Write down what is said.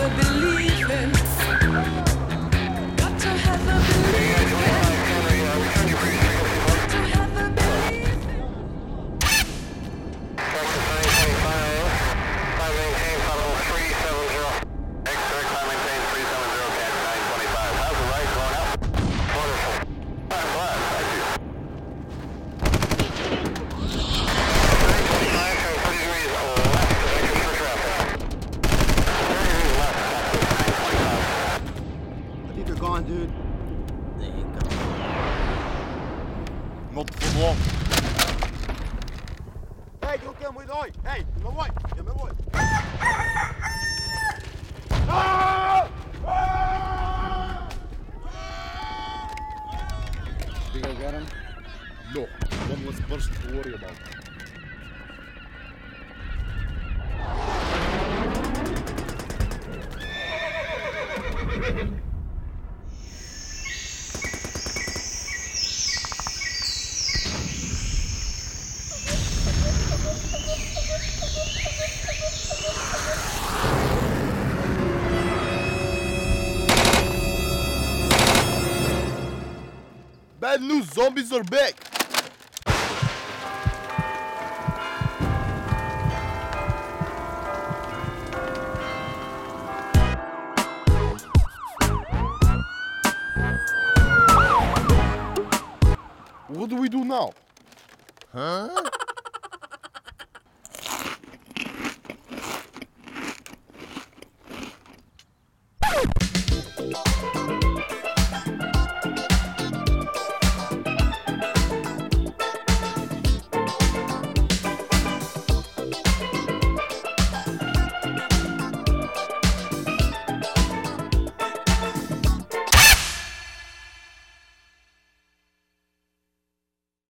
a belief in. Got to have a belief in. Got to have a belief in. I think they're gone, dude. They ain't gone. Multiple wall. Hey, you come with oi. Hey, me voy. Yo me voy. Think I got him? No. One less person to worry about. Bad news, zombies are back! What do we do now? Huh?